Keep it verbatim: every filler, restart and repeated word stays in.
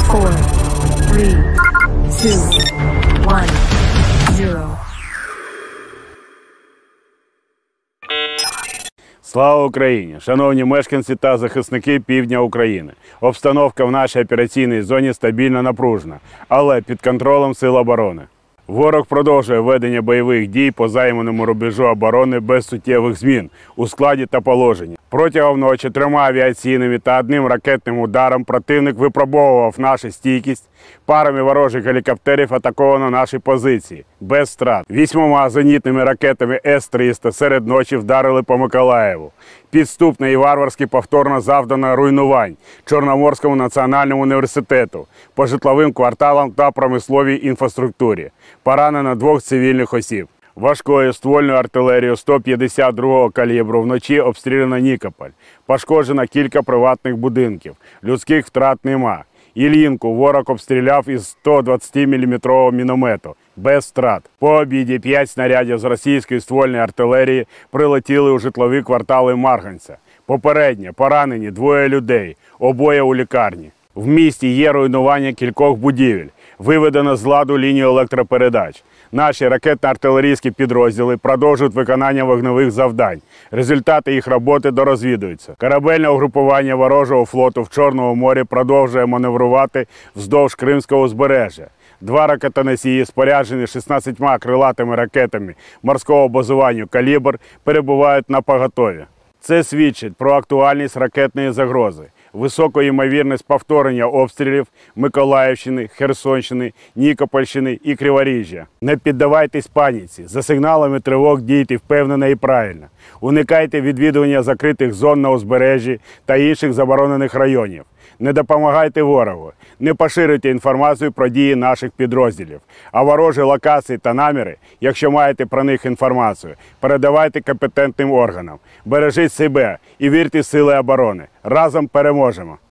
four, three, two, one, zero. Слава Україні! Шановні мешканці та захисники півдня України. Обстановка в нашій операційній зоні стабільно напружена, але під контролем Сил оборони. Ворог продовжує ведення бойових дій по займаному рубежу оборони без суттєвих змін у складі та положенні. Протягом ночі трьома авіаційними та одним ракетним ударом противник випробовував нашу стійкість. Парами ворожих гелікоптерів атаковано наші позиції без втрат. Вісьмома зенітними ракетами С триста серед ночі вдарили по Миколаєву. Підступно і варварськи повторно завдано руйнувань Чорноморському національному університету, по житловим кварталам та промисловій інфраструктурі. Поранено двох цивільних осіб. Важкою ствольною артилерією сто п'ятдесят другого калібру вночі обстріляно Нікополь. Пошкоджено кілька приватних будинків. Людських втрат нема. Ільїнку ворог обстріляв із сто двадцятиміліметрового міномету. Без втрат. По обіді п'ять снарядів з російської ствольної артилерії прилетіли у житлові квартали Марганця. Попередньо поранені двоє людей, обоє у лікарні. В місті є руйнування кількох будівель. Виведено з ладу лінію електропередач. Наші ракетно-артилерійські підрозділи продовжують виконання вогневих завдань. Результати їх роботи дорозвідуються. Корабельне угрупування ворожого флоту в Чорному морі продовжує маневрувати вздовж Кримського узбережжя. Два ракетоносії, споряджені шістнадцятьма крилатими ракетами морського базування «Калібр», перебувають на поготові. Це свідчить про актуальність ракетної загрози, високу ймовірність повторення обстрілів Миколаївщини, Херсонщини, Нікопольщини і Криворіжжя. Не піддавайтесь паніці. За сигналами тривог дійте впевнено і правильно. Уникайте відвідування закритих зон на узбережжі та інших заборонених районів. Не допомагайте ворогу. Не поширюйте інформацію про дії наших підрозділів. А ворожі локації та наміри, якщо маєте про них інформацію, передавайте компетентним органам. Бережіть себе і вірте в Сили оборони. Разом переможемо!